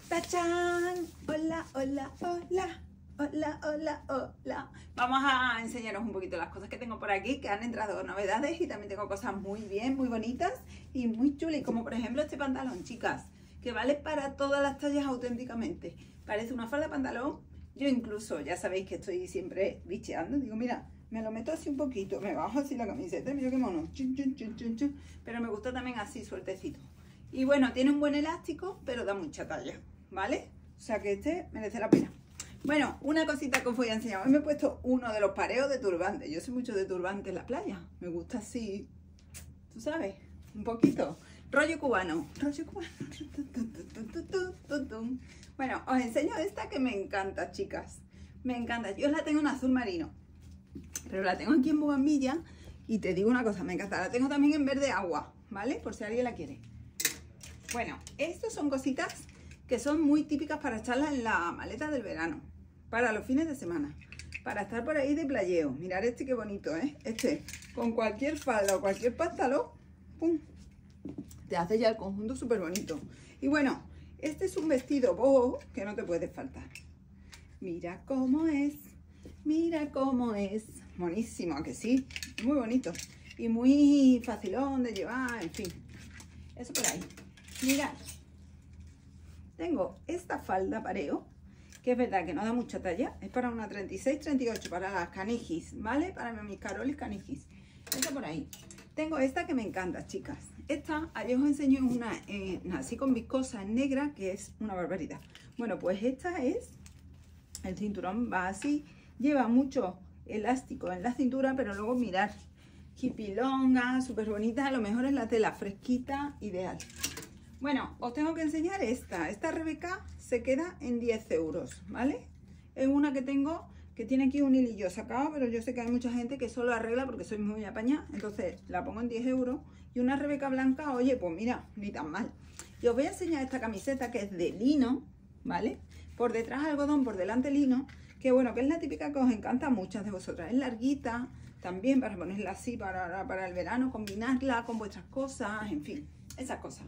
¡Tachán! Hola, hola, hola. Hola, hola, hola. Vamos a enseñaros un poquito las cosas que tengo por aquí, que han entrado novedades y también tengo cosas muy bien, muy bonitas y muy chulas, como por ejemplo este pantalón, chicas, que vale para todas las tallas auténticamente. Parece una falda de pantalón. Yo incluso, ya sabéis que estoy siempre bicheando, digo, mira, me lo meto así un poquito, me bajo así la camiseta, mira qué mono, chun, chun, chun, chun, chun. Pero me gusta también así, sueltecito. Y bueno, tiene un buen elástico, pero da mucha talla, ¿vale? O sea que este merece la pena. Bueno, una cosita que os voy a enseñar. Hoy me he puesto uno de los pareos de turbante. Yo soy mucho de turbante en la playa. Me gusta así, tú sabes, un poquito. Rollo cubano. Rollo cubano. Bueno, os enseño esta que me encanta, chicas. Me encanta. Yo la tengo en azul marino, pero la tengo aquí en bugambilla. Y te digo una cosa, me encanta. La tengo también en verde agua, ¿vale? Por si alguien la quiere. Bueno, estas son cositas que son muy típicas para echarlas en la maleta del verano, para los fines de semana, para estar por ahí de playeo. Mirad este qué bonito, ¿eh? Este, con cualquier falda o cualquier pantalón, ¡pum!, te hace ya el conjunto súper bonito. Y bueno, este es un vestido boho que no te puede faltar. Mira cómo es, mira cómo es. Buenísimo, ¿a que sí? Muy bonito y muy facilón de llevar, en fin. Eso por ahí. Mirad. Tengo esta falda pareo, que es verdad que no da mucha talla, es para una 36-38, para las canijis, ¿vale? Para mis carolis canijis. Esta por ahí. Tengo esta que me encanta, chicas. Esta, ayer os enseñé una así con viscosa en negra, que es una barbaridad. Bueno, pues esta es, el cinturón va así, lleva mucho elástico en la cintura, pero luego mirad, hipilonga, súper bonita, a lo mejor es la tela fresquita, ideal. Bueno, os tengo que enseñar esta. Esta Rebeca se queda en 10 euros, ¿vale? Es una que tengo que tiene aquí un hilillo sacado, pero yo sé que hay mucha gente que solo arregla porque soy muy apañada. Entonces la pongo en 10 euros. Y una Rebeca blanca, oye, pues mira, ni tan mal. Y os voy a enseñar esta camiseta que es de lino, ¿vale? Por detrás algodón, por delante lino. Que bueno, que es la típica que os encanta a muchas de vosotras. Es larguita, también para ponerla así para el verano, combinarla con vuestras cosas, en fin, esas cosas.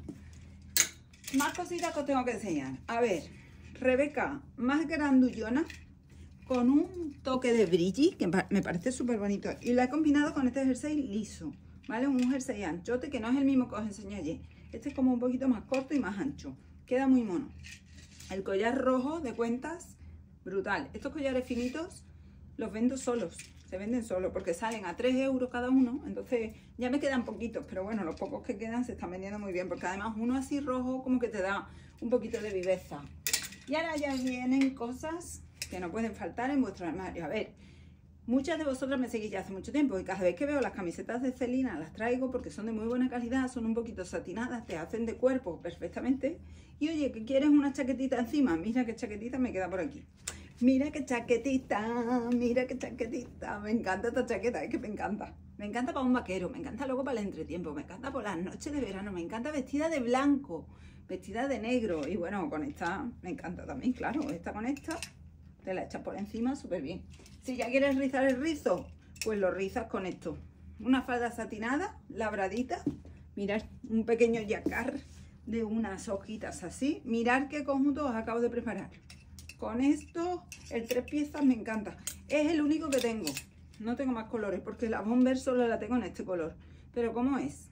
Más cositas que os tengo que enseñar. A ver, Rebeca más grandullona, con un toque de brilli, que me parece súper bonito. Y la he combinado con este jersey liso, ¿vale? Un jersey anchote, que no es el mismo que os enseñé ayer. Este es como un poquito más corto y más ancho. Queda muy mono. El collar rojo de cuentas, brutal. Estos collares finitos los vendo solos. Se venden solos porque salen a 3 euros cada uno. Entonces ya me quedan poquitos, pero bueno, los pocos que quedan se están vendiendo muy bien, porque además uno así rojo como que te da un poquito de viveza. Y ahora ya vienen cosas que no pueden faltar en vuestro armario. A ver, muchas de vosotras me seguís ya hace mucho tiempo y cada vez que veo las camisetas de Celina las traigo porque son de muy buena calidad, son un poquito satinadas, te hacen de cuerpo perfectamente. Y oye, ¿que quieres una chaquetita encima? Mira qué chaquetita me queda por aquí. Mira qué chaquetita, mira qué chaquetita. Me encanta esta chaqueta, es que me encanta. Me encanta para un vaquero, me encanta luego para el entretiempo, me encanta por las noches de verano, me encanta vestida de blanco, vestida de negro. Y bueno, con esta me encanta también, claro. Esta con esta te la echas por encima súper bien. Si ya quieres rizar el rizo, pues lo rizas con esto. Una falda satinada, labradita. Mirad, un pequeño yacar de unas hojitas así. Mirad qué conjunto os acabo de preparar. Con esto, el 3 piezas me encanta. Es el único que tengo. No tengo más colores porque la bomber solo la tengo en este color. Pero ¿cómo es?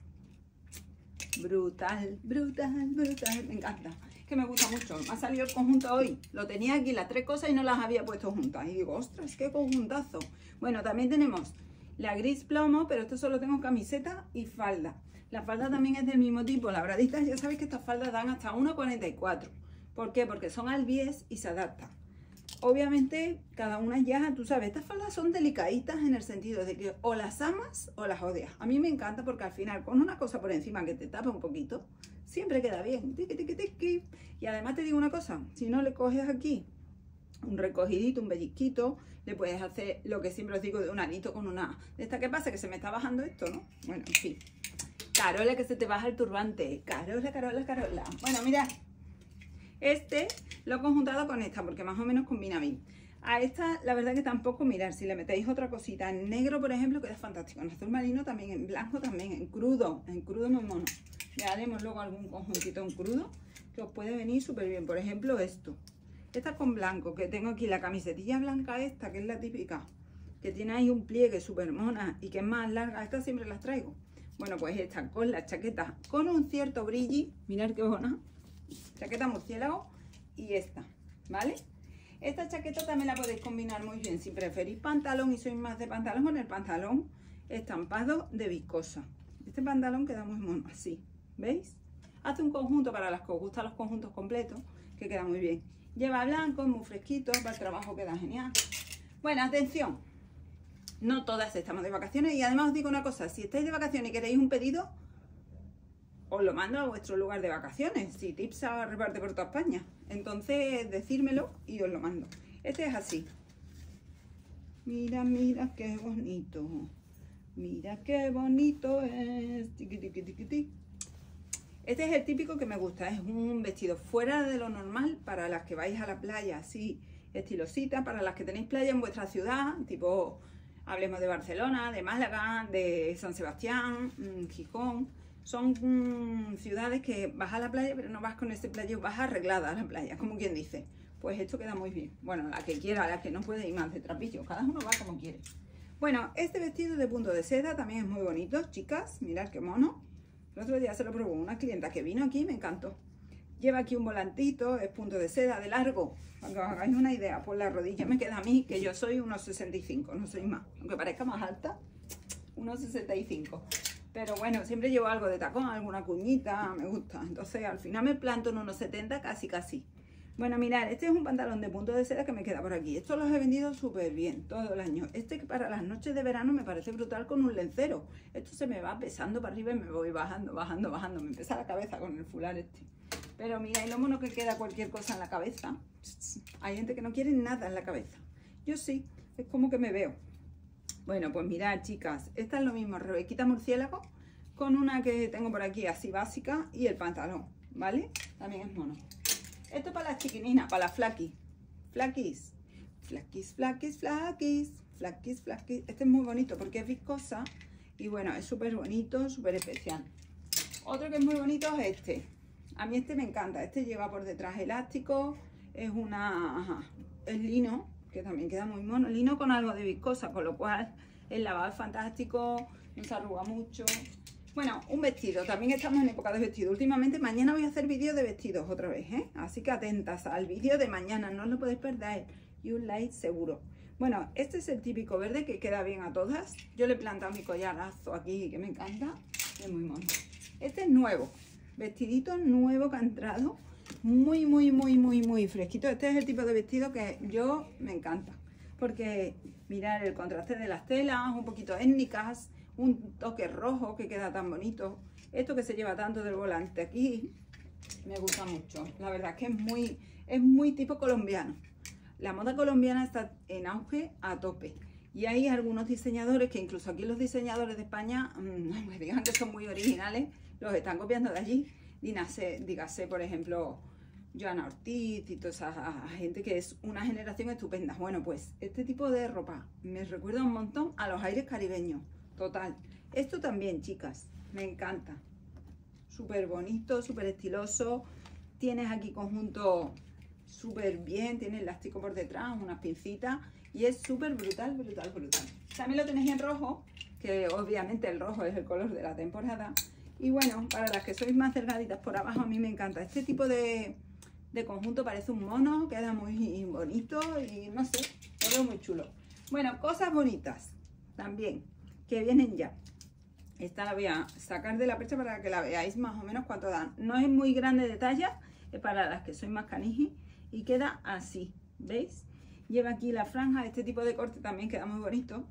Brutal, brutal, brutal. Me encanta. Que me gusta mucho. Me ha salido el conjunto hoy. Lo tenía aquí las 3 cosas y no las había puesto juntas. Y digo, ostras, qué conjuntazo. Bueno, también tenemos la gris plomo, pero esto solo tengo camiseta y falda. La falda también es del mismo tipo. Labraditas, ya sabéis que estas faldas dan hasta 1,44. ¿Por qué? Porque son al bies y se adaptan. Obviamente, cada una ya, tú sabes, estas faldas son delicaditas en el sentido de que o las amas o las odias. A mí me encanta porque al final, con una cosa por encima que te tapa un poquito, siempre queda bien. Tiqui, tiqui, tiqui. Y además te digo una cosa, si no le coges aquí un recogidito, un pellizquito, le puedes hacer lo que siempre os digo de un anito con una... ¿De esta qué pasa? Que se me está bajando esto, ¿no? Bueno, en fin. Carola, que se te baja el turbante. Carola, Carola, Carola. Bueno, mirad. Este lo he conjuntado con esta porque más o menos combina bien. A esta la verdad que tampoco, mirar, si le metéis otra cosita en negro, por ejemplo, queda fantástico. En azul marino también, en blanco también, en crudo muy mono. Le haremos luego algún conjuntito en crudo que os puede venir súper bien. Por ejemplo, esto. Esta con blanco, que tengo aquí la camisetilla blanca esta, que es la típica, que tiene ahí un pliegue súper mona y que es más larga. Esta siempre las traigo. Bueno, pues esta con la chaqueta con un cierto brilli. Mirad qué buena. Chaqueta murciélago y esta, ¿vale? Esta chaqueta también la podéis combinar muy bien si preferís pantalón y sois más de pantalón, con el pantalón estampado de viscosa. Este pantalón queda muy mono, así, ¿veis? Hace un conjunto para las que os gustan los conjuntos completos, que queda muy bien. Lleva blanco, es muy fresquito, para el trabajo queda genial. Bueno, atención, no todas estamos de vacaciones y además os digo una cosa, si estáis de vacaciones y queréis un pedido, os lo mando a vuestro lugar de vacaciones. Si Tipsa reparte por toda España, entonces decírmelo y os lo mando. Este es así. Mira, mira qué bonito. Mira qué bonito es. Tiqui, tiqui, tiqui, tiqui. Este es el típico que me gusta. Es un vestido fuera de lo normal para las que vais a la playa, así estilosita, para las que tenéis playa en vuestra ciudad, tipo, hablemos de Barcelona, de Málaga, de San Sebastián, Gijón. Son ciudades que vas a la playa, pero no vas con ese playo, vas arreglada a la playa, como quien dice. Pues esto queda muy bien. Bueno, la que quiera, la que no puede ir más de trapillo, cada uno va como quiere. Bueno, este vestido de punto de seda también es muy bonito, chicas. Mirad qué mono. El otro día se lo probó una clienta que vino aquí y me encantó. Lleva aquí un volantito, es punto de seda de largo. Para que os hagáis una idea, por la rodilla me queda a mí, que yo soy unos 65, no soy más. Aunque parezca más alta, unos 65. Pero bueno, siempre llevo algo de tacón, alguna cuñita, me gusta. Entonces al final me planto en unos 70, casi. Bueno, mirad, este es un pantalón de punto de seda que me queda por aquí. Estos los he vendido súper bien todo el año. Este para las noches de verano me parece brutal con un lencero. Esto se me va pesando para arriba y me voy bajando. Me pesa la cabeza con el fular este. Pero mira, y lo mono que queda cualquier cosa en la cabeza. Hay gente que no quiere nada en la cabeza. Yo sí, es como que me veo. Bueno, pues mirad, chicas, esta es lo mismo, rebequita murciélago, con una que tengo por aquí así básica y el pantalón, ¿vale? También es mono. Esto es para las chiquininas, para las flaquis. Flaquis. Este es muy bonito porque es viscosa y bueno, es súper bonito, súper especial. Otro que es muy bonito es este. A mí este me encanta. Este lleva por detrás elástico, es lino, que también queda muy mono. Lino con algo de viscosa, con lo cual el lavado es fantástico, no se arruga mucho. Bueno, un vestido, también estamos en época de vestido. Últimamente, mañana voy a hacer vídeo de vestidos otra vez, ¿eh? Así que atentas al vídeo de mañana, no os lo podéis perder. Y un like seguro. Bueno, este es el típico verde que queda bien a todas. Yo le he plantado mi collarazo aquí, que me encanta. Es muy mono. Este es nuevo, vestidito nuevo que ha entrado. Muy fresquito. Este es el tipo de vestido que yo me encanta. Porque mirad el contraste de las telas, un poquito étnicas. Un toque rojo que queda tan bonito. Esto que se lleva tanto del volante aquí, me gusta mucho. La verdad es que es muy tipo colombiano. La moda colombiana está en auge a tope. Y hay algunos diseñadores que incluso aquí los diseñadores de España, me digan que son muy originales, los están copiando de allí. Dígase, por ejemplo, Joana Ortiz y toda esa gente que es una generación estupenda. Bueno, pues este tipo de ropa me recuerda un montón a los aires caribeños. Total. Esto también, chicas, me encanta. Súper bonito, súper estiloso. Tienes aquí conjunto súper bien. Tiene elástico por detrás, unas pincitas. Y es súper brutal. También lo tenéis en rojo, que obviamente el rojo es el color de la temporada. Y bueno, para las que sois más delgaditas por abajo, a mí me encanta. Este tipo de conjunto parece un mono, queda muy bonito y no sé, lo veo muy chulo. Bueno, cosas bonitas también, que vienen ya. Esta la voy a sacar de la percha para que la veáis más o menos cuánto dan. No es muy grande de talla, es para las que sois más caniji y queda así, ¿veis? Lleva aquí la franja, este tipo de corte también queda muy bonito.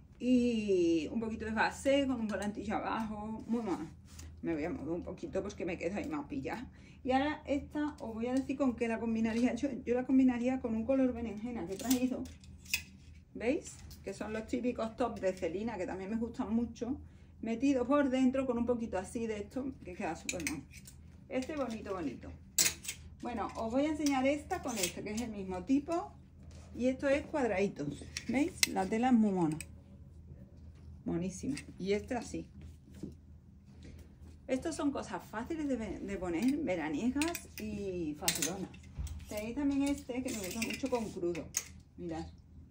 Y un poquito de base con un volantillo abajo, muy mono. Me voy a mover un poquito porque me quedo ahí más pillada. Y ahora esta os voy a decir con qué la combinaría. Yo la combinaría con un color berenjena que he traído. ¿Veis? Que son los típicos tops de Celina, que también me gustan mucho, metido por dentro con un poquito así de esto, que queda súper mono. Este bonito. Bueno, os voy a enseñar esta con este, que es el mismo tipo, y esto es cuadraditos, ¿veis? La tela es muy mona, monísima, y este así. Estos son cosas fáciles de poner, veraniegas y facilonas. Tenéis también este que me gusta mucho con crudo. Mirad.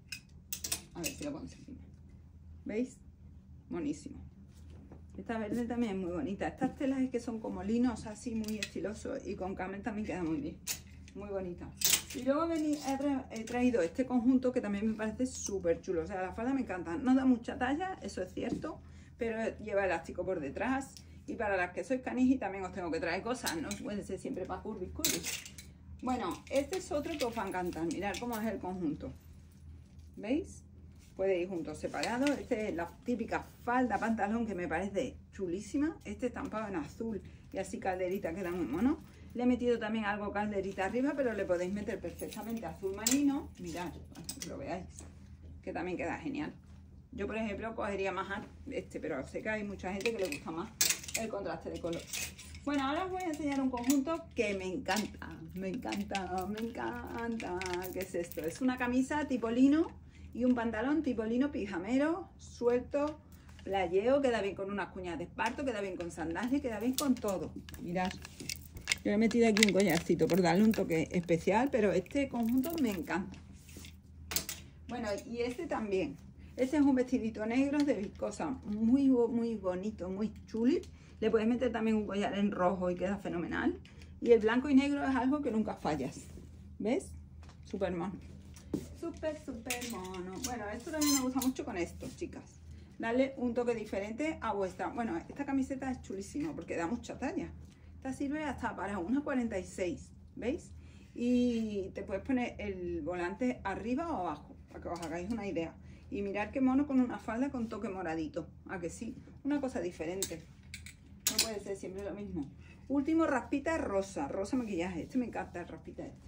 A ver si lo conseguimos. ¿Veis? Buenísimo. Esta verde también es muy bonita. Estas telas es que son como linos así muy estilosos y con camel también queda muy bien. Muy bonita. Y luego he traído este conjunto que también me parece súper chulo. O sea, la falda me encanta. No da mucha talla, eso es cierto, pero lleva elástico por detrás. Y para las que sois caniji también os tengo que traer cosas. No puede ser siempre para curvis. Bueno, este es otro que os va a encantar. Mirad cómo es el conjunto. ¿Veis? Puede ir juntos separados. Este es la típica falda pantalón que me parece chulísima. Este estampado en azul y así calderita queda muy mono. Le he metido también algo calderita arriba, pero le podéis meter perfectamente azul marino. Mirad, para que lo veáis, que también queda genial. Yo, por ejemplo, cogería más este, pero sé que hay mucha gente que le gusta más el contraste de color. Bueno, ahora os voy a enseñar un conjunto que me encanta. Me encanta, me encanta. ¿Qué es esto? Es una camisa tipo lino y un pantalón tipo lino pijamero, suelto, playeo, queda bien con unas cuñas de esparto, queda bien con sandalias, queda bien con todo. Mirad, yo le he metido aquí un collarcito por darle un toque especial, pero este conjunto me encanta. Bueno, y este también. Este es un vestidito negro de viscosa, muy bonito, muy chuli. Le puedes meter también un collar en rojo y queda fenomenal. Y el blanco y negro es algo que nunca fallas. ¿Ves? Súper mono. Súper mono. Bueno, esto también me gusta mucho con esto, chicas. Darle un toque diferente a vuestra... Bueno, esta camiseta es chulísima porque da mucha talla. Esta sirve hasta para una 46, ¿veis? Y te puedes poner el volante arriba o abajo, para que os hagáis una idea. Y mirad qué mono con una falda con toque moradito. ¿A que sí? Una cosa diferente. No puede ser siempre lo mismo. Último, raspita rosa. Rosa maquillaje. Este me encanta, el raspita este.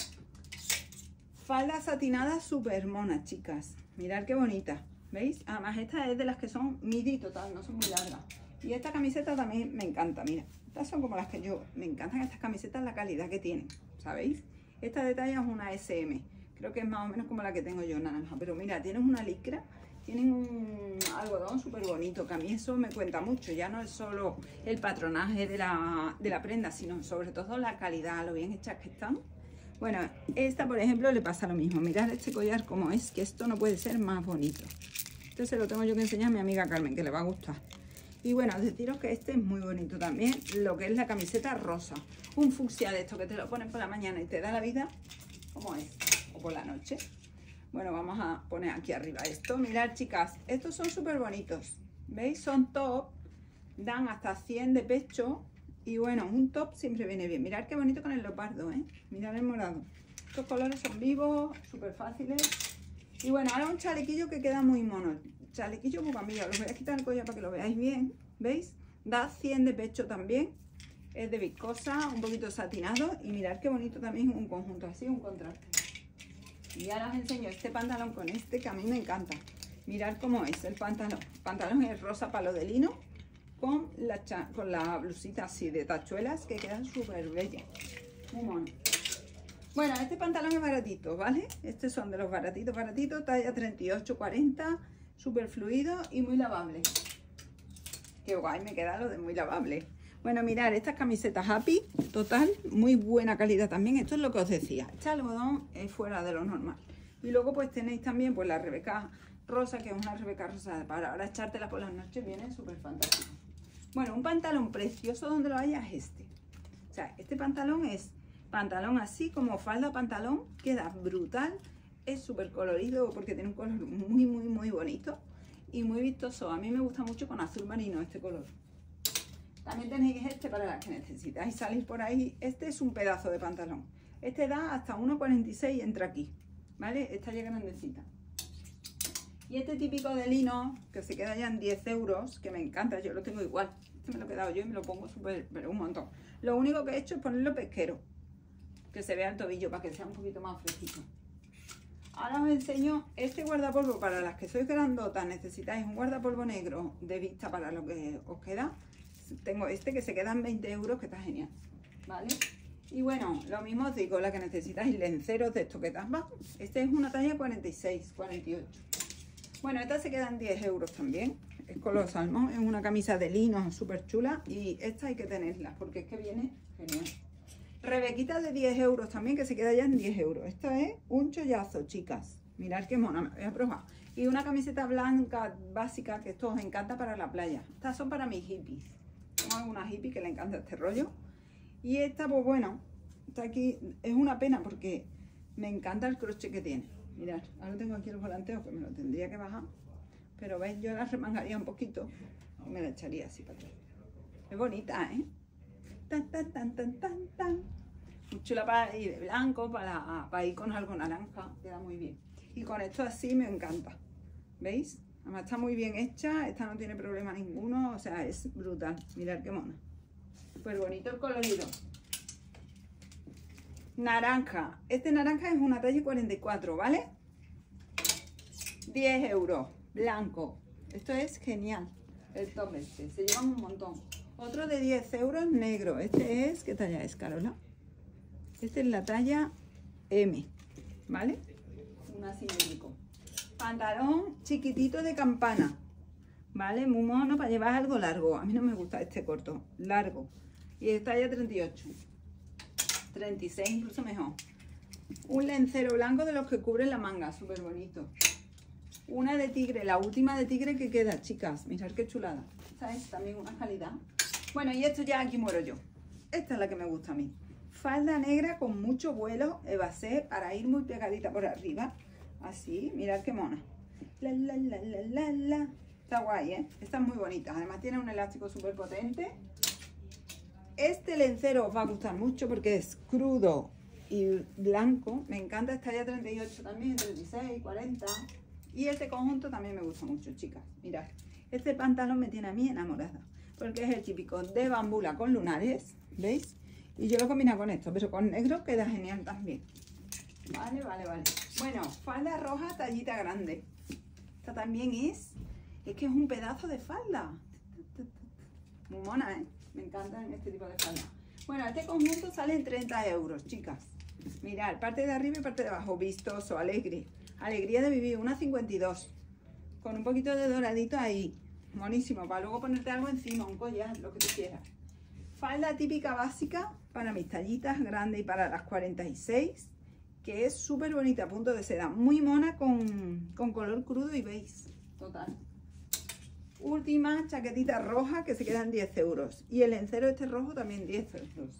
Falda satinada súper mona, chicas. Mirad qué bonita. ¿Veis? Además, esta es de las que son midi total, no son muy largas. Y esta camiseta también me encanta, mira. Estas son como las que yo... Me encantan estas camisetas, la calidad que tienen, ¿sabéis? Esta de talla es una SM. Creo que es más o menos como la que tengo yo, naranja. Pero mira, tienen una licra, tienen un algodón súper bonito, que a mí eso me cuenta mucho. Ya no es solo el patronaje de la prenda, sino sobre todo la calidad, lo bien hechas que están. Bueno, esta, por ejemplo, le pasa lo mismo. Mirad este collar como es, que esto no puede ser más bonito. Este se lo tengo yo que enseñar a mi amiga Carmen, que le va a gustar. Y bueno, deciros que este es muy bonito también, lo que es la camiseta rosa. Un fucsia de esto que te lo pones por la mañana y te da la vida, como es, o por la noche. Bueno, vamos a poner aquí arriba esto. Mirad, chicas, estos son súper bonitos. ¿Veis? Son top, dan hasta 100 de pecho. Y bueno, un top siempre viene bien. Mirad qué bonito con el leopardo, ¿eh? Mirad el morado. Estos colores son vivos, súper fáciles. Y bueno, ahora un chalequillo que queda muy mono. Chalequillo bugambillo. Os voy a quitar el collar para que lo veáis bien. ¿Veis? Da 100 de pecho también. Es de viscosa, un poquito satinado. Y mirad qué bonito también un conjunto así, un contraste. Y ahora os enseño este pantalón con este que a mí me encanta. Mirad cómo es el pantalón. El pantalón es rosa palo de lino con la blusita así de tachuelas que queda súper bella. Muy mono. Bueno, este pantalón es baratito, ¿vale? Estos son de los baratitos, talla 38-40, súper fluido y muy lavable. Qué guay me queda lo de muy lavable. Bueno, mirad, estas camisetas Happy, total, muy buena calidad también. Esto es lo que os decía. Este algodón es fuera de lo normal. Y luego pues tenéis también pues la Rebeca rosa, que es una Rebeca rosa para ahora echártela por las noches, viene súper fantástico. Bueno, un pantalón precioso donde lo haya es este. O sea, este pantalón es pantalón así como falda pantalón, queda brutal. Es súper colorido porque tiene un color muy bonito y muy vistoso. A mí me gusta mucho con azul marino este color. También tenéis este para las que necesitáis salir por ahí. Este es un pedazo de pantalón. Este da hasta 1,46 y entra aquí, ¿vale? Esta ya grandecita. Y este típico de lino, que se queda ya en 10 euros, que me encanta, yo lo tengo igual. Este me lo he quedado yo y me lo pongo súper, pero un montón. Lo único que he hecho es ponerlo pesquero, que se vea el tobillo para que sea un poquito más fresquito. Ahora os enseño este guardapolvo para las que sois grandotas, necesitáis un guardapolvo negro de vista para lo que os queda. Tengo este que se queda en 20 euros, que está genial, ¿vale? Y bueno, lo mismo os digo, la que necesitáis lenceros de estos que tapan. Este es una talla 46, 48. Bueno, esta se queda en 10 euros también. es color salmón, es una camisa de lino súper chula y esta hay que tenerla porque es que viene genial. Rebequita de 10 euros también, que se queda ya en 10 euros. Esto es un chollazo, chicas. Mirad qué mona, me voy a probar. Y una camiseta blanca básica, que esto os encanta para la playa. Estas son para mis hippies. Tengo una hippie que le encanta este rollo. Y esta, pues bueno, está aquí. Es una pena porque me encanta el crochet que tiene. Mirad, ahora tengo aquí el volanteo que me lo tendría que bajar. Pero veis, yo la remangaría un poquito y me la echaría así para atrás. Es bonita, ¿eh? Tan, tan, tan, tan, tan, tan. Muy chula para ir de blanco, para ir con algo naranja. Queda muy bien. Y con esto así me encanta. ¿Veis? Además está muy bien hecha. Esta no tiene problema ninguno. O sea, es brutal. Mirad qué mona. Pues bonito el colorido. Naranja. Este naranja es una talla 44, ¿vale? 10 euros. Blanco. Esto es genial. El top este. Se llevan un montón. Otro de 10 euros negro. Este es... ¿Qué talla es, Carola? Este es la talla M. ¿Vale? Un asimétrico. Pantalón chiquitito de campana. ¿Vale? Muy mono para llevar algo largo. A mí no me gusta este corto. Largo. Y es talla 38. 36 incluso mejor. Un lencero blanco de los que cubren la manga. Súper bonito. Una de tigre. La última de tigre que queda, chicas. Mirad qué chulada. Esta es también una calidad. Bueno, y esto ya aquí muero yo. Esta es la que me gusta a mí. Falda negra con mucho vuelo, evasé, para ir muy pegadita por arriba. Así, mirad qué mona. La, la, la, la, la, la. Está guay, ¿eh? Esta es muy bonita. Además tiene un elástico súper potente. Este lencero os va a gustar mucho porque es crudo y blanco. Me encanta, esta talla 38 también, 36, 40. Y este conjunto también me gusta mucho, chicas. Mirad, este pantalón me tiene a mí enamorada. Porque es el típico de bambula con lunares, ¿veis? Y yo lo combino con esto, pero con negro queda genial también. Vale, vale, vale. Bueno, falda roja, tallita grande. Esta también es que es un pedazo de falda. Muy mona, ¿eh? Me encantan este tipo de falda. Bueno, este conjunto sale en 30 euros, chicas. Mirad, parte de arriba y parte de abajo. Vistoso, alegre. Alegría de vivir, una 52. Con un poquito de doradito ahí. Monísimo, para luego ponerte algo encima, un collar, lo que tú quieras. Falda típica básica para mis tallitas grandes y para las 46, que es súper bonita, punto de seda, muy mona con color crudo y beige, total. Última chaquetita roja que se quedan 10 euros y el lencero este rojo también 10 euros.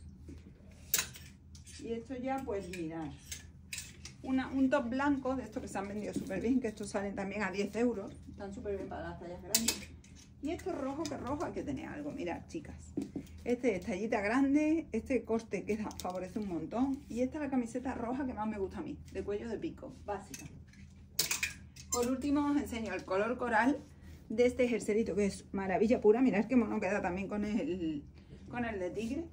Y esto ya pues mirad, un top blanco de estos que se han vendido súper bien, que estos salen también a 10 euros, están súper bien para las tallas grandes. Y esto rojo, que rojo hay que tener algo, mirad, chicas. Este es tallita grande, este corte que favorece un montón. Y esta es la camiseta roja que más me gusta a mí, de cuello de pico, básica. Por último os enseño el color coral de este jerserito, que es maravilla pura. Mirad qué mono queda también con el de tigre.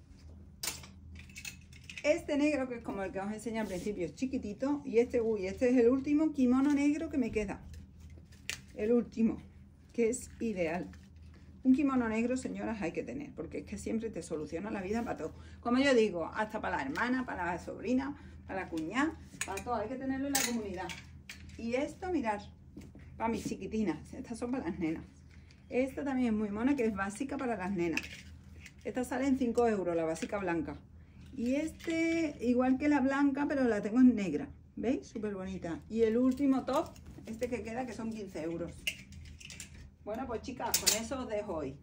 Este negro, que es como el que os enseñé al principio, es chiquitito. Y este es el último kimono negro que me queda. El último, que es ideal. Un kimono negro, señoras, hay que tener, porque es que siempre te soluciona la vida para todo. Como yo digo, hasta para la hermana, para la sobrina, para la cuñada, para todo. Hay que tenerlo en la comunidad. Y esto, mirad, para mis chiquitinas. Estas son para las nenas. Esta también es muy mona, que es básica para las nenas. Esta sale en 5 euros, la básica blanca. Y este, igual que la blanca, pero la tengo en negra. ¿Veis? Súper bonita. Y el último top, este que queda, que son 15 euros. Bueno, pues chicas, con eso os dejo hoy.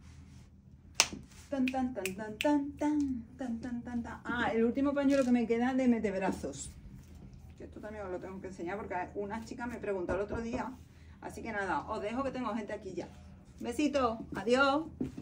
Tan, tan, tan, tan, tan, tan, tan, tan, tan, tan. Ah, el último pañuelo que me queda de metebrazos. Esto también os lo tengo que enseñar porque una chica me preguntó el otro día. Así que nada, os dejo que tengo gente aquí ya. Besito, adiós.